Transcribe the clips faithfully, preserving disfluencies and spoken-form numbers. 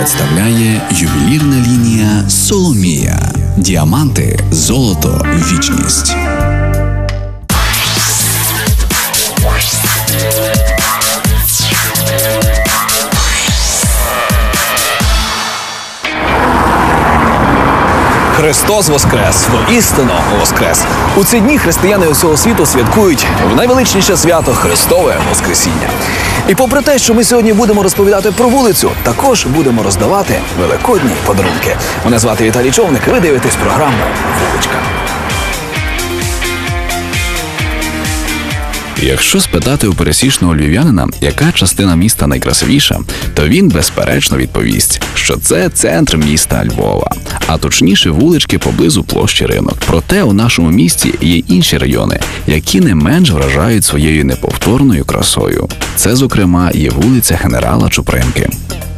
представляє ювелірна лінія «Соломія». Діаманти, золото, вічність. Христос Воскрес! Воістину Воскрес! У ці дні християни усього світу святкують в найвеличніше свято Христове Воскресіння. І попри те, що ми сьогодні будемо розповідати про вулицю, також будемо роздавати великодні подарунки. Мене звати Віталій Човник, ви дивитесь програму «Вуличка». Якщо спитати у пересічного львів'янина, яка частина міста найкрасивіша, то він безперечно відповість, що це центр міста Львова, а точніше вулички поблизу площі Ринок. Проте у нашому місті є інші райони, які не менш вражають своєю неповторною красою. Це, зокрема, є вулиця Генерала Чупринки.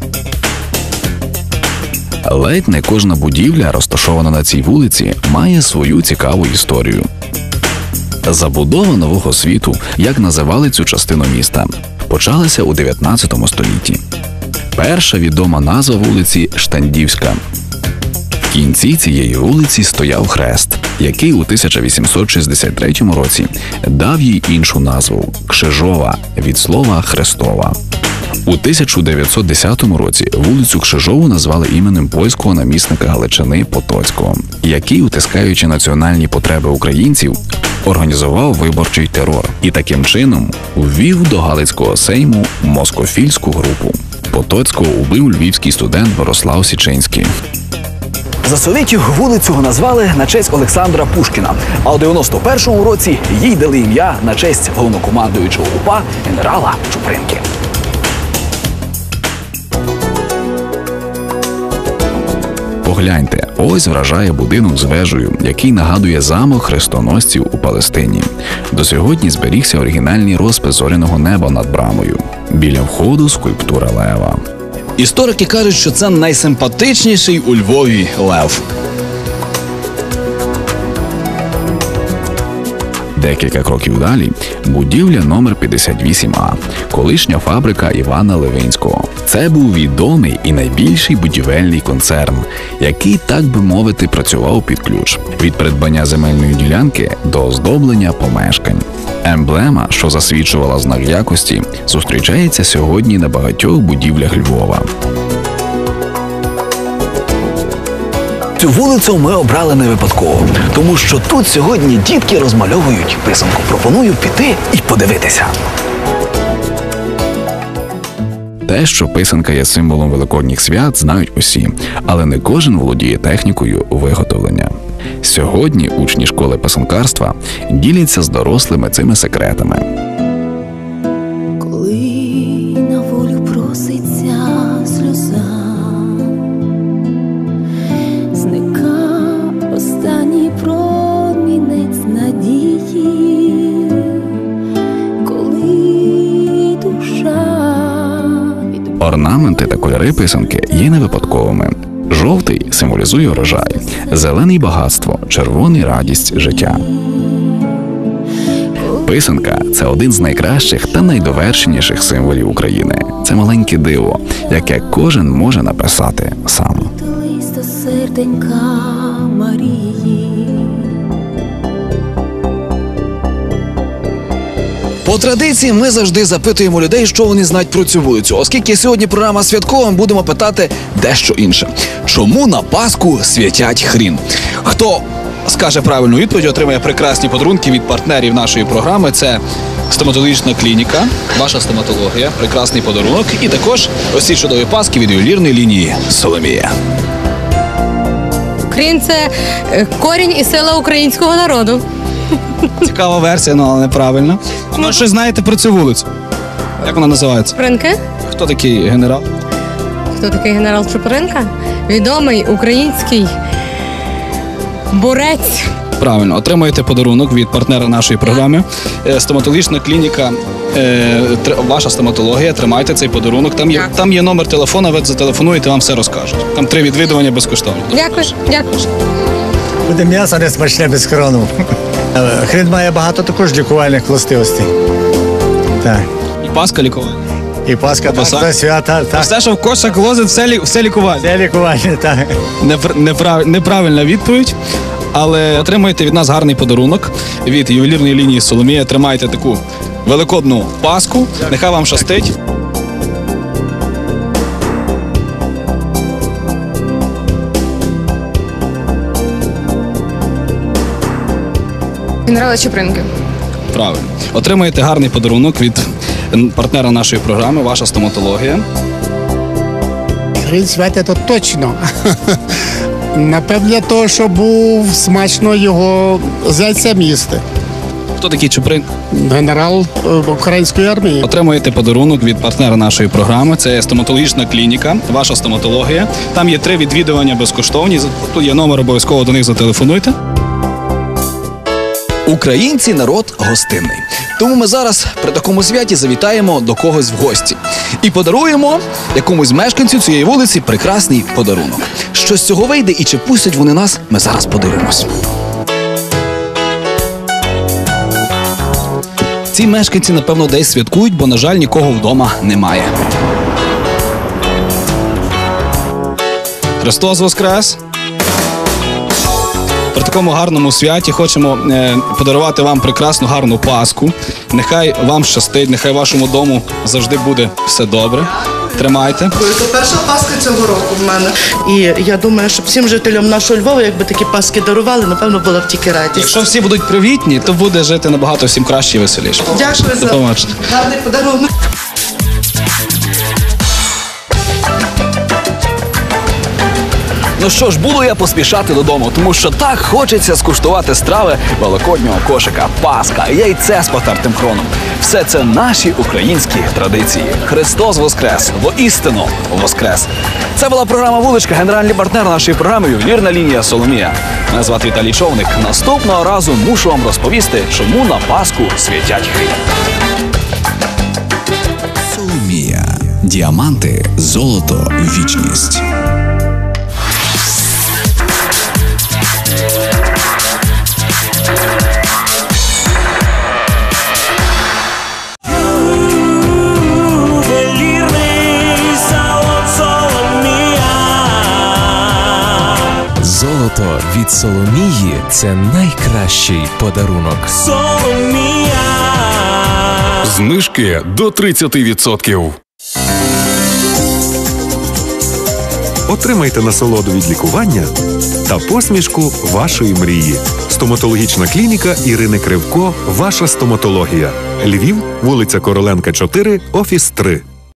Ледь не кожна будівля, розташована на цій вулиці, має свою цікаву історію. Забудова нового світу, як називали цю частину міста, почалася у дев'ятнадцятому столітті. Перша відома назва вулиці – Штандівська. В кінці цієї вулиці стояв хрест, який у тисяча вісімсот шістдесят третьому році дав їй іншу назву – Кшижова, від слова «Хрестова». У тисяча дев'ятсот десятому році вулицю Кшижову назвали іменем польського намісника Галичини Потоцького, який, утискаючи національні потреби українців, організував виборчий терор і таким чином ввів до Галицького сейму москофільську групу. Потоцького убив львівський студент Мирослав Січинський. За совєтів вулицю назвали на честь Олександра Пушкіна, а у дев'яносто першому році їй дали ім'я на честь головнокомандуючого УПА генерала Чупринки. Погляньте, ось вражає будинок з вежею, який нагадує замок хрестоносців у Палестині. До сьогодні зберігся оригінальний розпис зоряного неба над брамою. Біля входу скульптура лева. Історики кажуть, що це найсимпатичніший у Львові лев. Декілька кроків далі – будівля номер п'ятдесят вісім А, колишня фабрика Івана Левинського. Це був відомий і найбільший будівельний концерн, який, так би мовити, працював під ключ. Від придбання земельної ділянки до оздоблення помешкань. Емблема, що засвідчувала знак якості, зустрічається сьогодні на багатьох будівлях Львова. Цю вулицю ми обрали не випадково, тому що тут сьогодні дітки розмальовують писанку. Пропоную піти і подивитися. Те, що писанка є символом великодніх свят, знають усі, але не кожен володіє технікою виготовлення. Сьогодні учні школи писанкарства діляться з дорослими цими секретами. Коли на волю проситься сльоза, зника останній промінець надії, коли душа... Орнаменти та кольори писанки є не випадковими. Жовтий символізує урожай, зелений – багатство, червоний – радість життя. Писанка – це один з найкращих та найдовершеніших символів України. Це маленьке диво, яке кожен може написати сам. По традиції ми завжди запитуємо людей, що вони знають про цю вулицю. Оскільки сьогодні програма святкова, будемо питати дещо інше. Чому на Пасху святять хрін? Хто скаже правильну відповідь, отримає прекрасні подарунки від партнерів нашої програми. Це стоматологічна клініка, ваша стоматологія, прекрасний подарунок. І також ось ці чудові паски від ювелірної лінії «Соломія». Хрін – це корінь і сила українського народу. Цікава версія, ну, але неправильно. А ви щось знаєте про цю вулицю? Як вона називається? Чупринки? Хто такий генерал? Хто такий генерал Чупринка? Відомий український борець. Правильно, отримаєте подарунок від партнера нашої програми. Стоматологічна клініка, ваша стоматологія, тримайте цей подарунок. Там є, там є номер телефона, ви зателефонуєте, вам все розкажуть. Там три відвідування безкоштовно. Дякую, дякую. Буде м'ясо не смачне без хрону. Хрін має багато також лікувальних властивостей. Так. І паска лікувальна. І Пасха так, Ковбаса. до свята, так. Все, що в кошик лозить, все, лі, все лікування. Це лікування, так. Непр- неправ- неправильна відповідь, але отримаєте від нас гарний подарунок від ювелірної лінії Соломія. Тримайте таку великодну паску. Нехай вам щастить. Генерала Чупринки. Правильно. Отримаєте гарний подарунок від м, партнера нашої програми, ваша стоматологія. Хрін святе то точно. Напевно, для того, щоб був смачно його зайцем їсти. Хто такий Чуприн? Генерал е, української армії. Отримуєте подарунок від партнера нашої програми. Це стоматологічна клініка, ваша стоматологія. Там є три відвідування безкоштовні. Тут є номер, обов'язково до них зателефонуйте. Українці народ гостинний. Тому ми зараз при такому святі завітаємо до когось в гості і подаруємо якомусь мешканцю цієї вулиці прекрасний подарунок. Що з цього вийде і чи пустять вони нас, ми зараз подивимось. Ці мешканці, напевно, десь святкують, бо, на жаль, нікого вдома немає. Христос Воскрес! При такому гарному святі хочемо е, подарувати вам прекрасну гарну Пасху. Нехай вам щастить, нехай вашому дому завжди буде все добре. Тримайте. Це перша Пасха цього року в мене. І я думаю, що всім жителям нашого Львова, якби такі Пасхи дарували, напевно, була б тільки радість. Якщо всі будуть привітні, то буде жити набагато всім краще і веселіше. Дякую До за побачення. гарний подарунок. Ну що ж, буду я поспішати додому, тому що так хочеться скуштувати страви великоднього кошика, Пасха, яйце з потертим хроном. Все це наші українські традиції. Христос Воскрес! Воістину Воскрес! Це була програма «Вуличка», генеральний партнер нашої програми «Ювелірна лінія Соломія». Мене звати Віталій Човник. Наступного разу мушу вам розповісти, чому на Пасху святять хрін. Соломія. Діаманти, золото, вічність. Золото від Соломії – це найкращий подарунок. Знижки до тридцять відсотків. Отримайте насолоду від лікування та посмішку вашої мрії. Стоматологічна клініка Ірини Кривко. Ваша стоматологія. Львів, вулиця Короленка, чотири, офіс три.